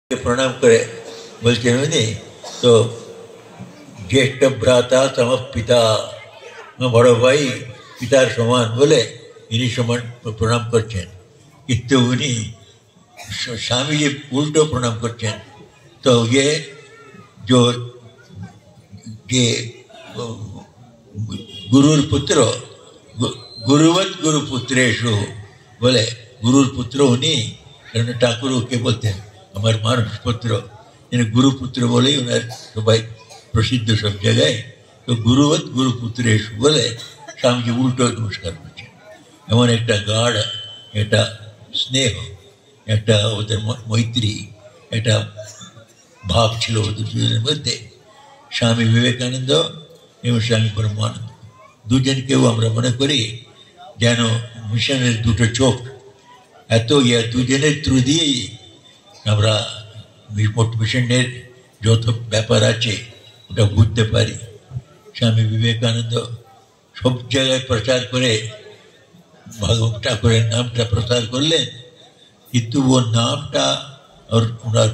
प्रणाम करे बोलते हैं तो ज्येष्ठ भ्राता समपिता बड़ भाई पितार समान बोले इन्हीं समान प्रणाम करছেন কিন্তু উনি स्वामी जी उल्टो प्रणाम करছেন तो ये जो ये गुरुर पुत्र गुरुवत गुरुपुत्रेषु बोले गुरुर पुत्र उन्हीं ठाकुर के बोलते हैं हमारे मानस पुत्र गुरुपुत्र बोले सबाई प्रसिद्ध सब जगह तो गुरुवत गुरुपुत्रेषु बोले स्वामी जी उल्टो नमस्कार करছেন एमन एक गाढ़ एक स्नेह एक मैत्री एक भाव छिलो दुजনের মধ্যে स्वामी विवेकानंद এবং स्वामी ब्रह्मानंद দুজনকেও আমরা মনে করি যেন মিশনের দুটো চোখ এত ইয়া দুজনের থ্রু দিয়েই আমরা মিশনের যত ব্যাপার আছে ওটা বুঝতে পারি स्वामी विवेकानंद सब जगह प्रचार करे भगवान ठाकुरेर नामटा प्रचार करलें किन्तु वो नामटा और उनार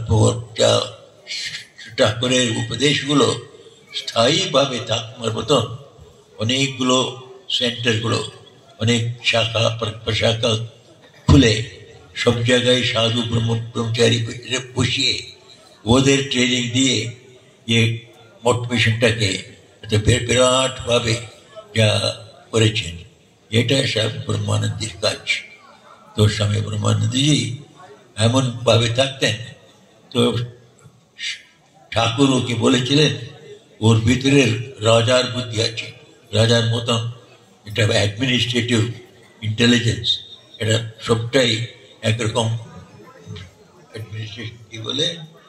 ठाकुरेर उपदेशगुलो स्थायीभावे थाकार मतन अनेकगुलो सेंटारगुलो अनेक शाखा प्रशाखा खुले सब जगह साधु ब्रह्मचारी बसिए ओदेर ट्रेनिंग दिए ये मठ मिशनटाके बिराट भावे जा करेছেন এটা স্বামী ব্রহ্মানন্দের কাজ তো স্বামী ব্রহ্মানন্দজি এমন ভাবে থাকতেন তো ঠাকুর ওকে বলেছিলেন ওর ভিতরে রাজার বুদ্ধি আছে রাজার মতন এটা অ্যাডমিনিস্ট্রেটিভ ইন্টেলিজেন্স এটা সবটাই একরকম অ্যাডমিনিস্ট্রেশন কি বলে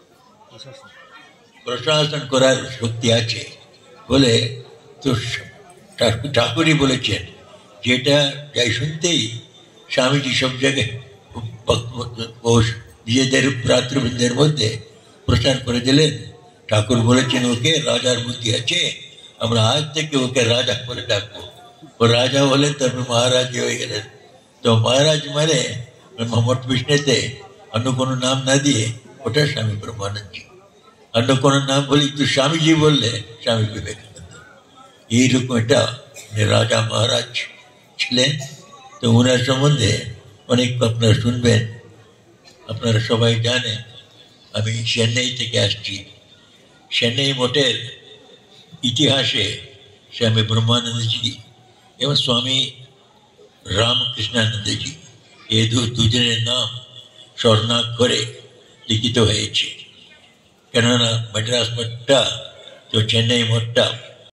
প্রশাসন করার শক্তি আছে बोले तो ठाकुर ही बोले जेटा जाई सुनते ही स्वामी जी सब जगह निजेदेर प्रातृबृंदेर मध्य प्रचार करे दिलेन ठाकुर बोले ओके राजार बुद्धि आछे आमरा आज थेके ओके राजा करे डाकबो ओ राजा बोले तारपरे महाराज हो गेलेन तो महाराज माने मठ विष्णुते अन्य कोनो नाम ना दिए ओटा स्वामी ब्रह्मानंद जी अन्य कोनो नाम बोली तो स्वामी जी बोलले स्वामी विवेकानंद ये रकम एक राजा महाराज छिलेन तो उनार सम्बन्धे अनेक आपनारा शुनबेन आपनारा सबाई जानेन आमी चेन्नई थेके आसछि चेन्नई मठेर इतिहासे स्वामी ब्रह्मानंद जी एवं स्वामी रामकृष्णानंद जी ये दुजनेर नाम स्वर्णाक्षरे लिखित हयेछे কেননা মাদ্রাস মঠটা তো চেন্নাই মঠটা